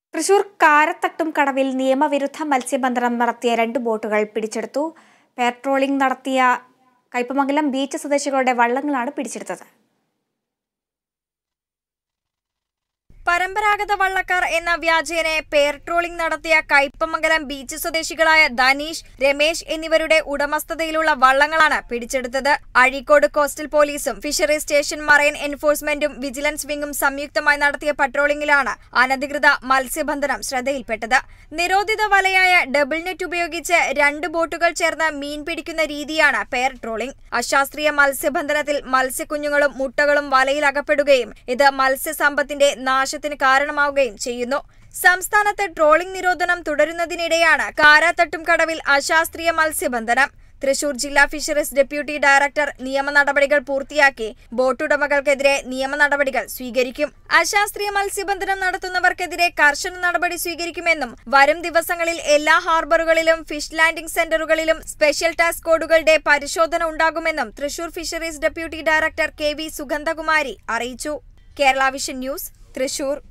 തൃശൂർ കാരത്തട്ടും കടവിൽ നിയമവിരുദ്ധ മത്സ്യബന്ധനം നടത്തിയ 2 ബോട്ടുകൾ പിടിച്ചെടുത്തു. പെട്രോളിംഗ് നടത്തിയ കയ്പമംഗലം ബീച്ച് സ്വദേശികളുടെ വള്ളങ്ങളാണ് പിടിച്ചെടുത്തത്. പരമ്പരാഗത വള്ളക്കാർ എന്ന വ്യാജേന പെട്രോളിംഗ് നടത്തിയ കയ്പമംഗലം ബീച്ച് സ്വദേശികളായ ധനീഷ്, രമേശ് എന്നിവരുടെ ഉടമസ്ഥതയിലുള്ള വള്ളങ്ങളാണ് പിടിച്ചെടുത്തത്. അഴീക്കോട് കോസ്റ്റൽ പോലീസും ഫിഷറീസ് സ്റ്റേഷൻ മറൈൻ എൻഫോഴ്സ്മെന്റും വിജിലൻസ് വിംഗും സംയുക്തമായി നടത്തിയ പട്രോളിംഗിലാണ് അനധികൃത മത്സ്യബന്ധനം ശ്രദ്ധയിൽപ്പെട്ടത്. നിരോധിത വലയായ ഡബിൾ നെറ്റ് ഉപയോഗിച്ച് 2 ബോട്ടുകൾ ചേർന്ന് മീൻ പിടിക്കുന്ന രീതിയാണ് പെട്രോളിംഗ്. അശാസ്ത്രീയ മത്സ്യബന്ധനത്തിൽ മത്സ്യക്കുഞ്ഞുങ്ങളും മുട്ടകളും വലയിൽ അകപ്പെടുകയും ഇത് മത്സ്യസമ്പത്തിന്റെ നാശത്തിന് കാരണമാവുകയും ചെയ്യുന്നു. സംസ്ഥാനത്ത് ട്രോളിംഗ് നിരോധനം തുടരുന്നതിനിടെയാണ് കാരാത്തട്ടും കടവിൽ അശാസ്ത്രീയ മത്സ്യബന്ധനം. തൃശൂർ ജില്ലാ ഫിഷറീസ് ഡെപ്യൂട്ടി ഡയറക്ടർ നിയമ നടപടികൾ പൂർത്തിയാക്കി ബോട്ടുടമകൾക്കെതിരെ നിയമ നടപടികൾ സ്വീകരിക്കും. അശാസ്ത്രീയ മത്സ്യബന്ധനം നടത്തുന്നവർക്കെതിരെ കർശന നടപടി സ്വീകരിക്കുമെന്നും വരും ദിവസങ്ങളിൽ എല്ലാ ഹാർബറുകളിലും ഫിഷ് ലാൻഡിംഗ് സെന്ററുകളിലും സ്പെഷ്യൽ ടാസ്ക് കോഡുകളുടെ പരിശോധന ഉണ്ടാകുമെന്നും Thrissur fisheries deputy director KV Sugandhakumari അറിയിച്ചു. Kerala vision news, Thrissur.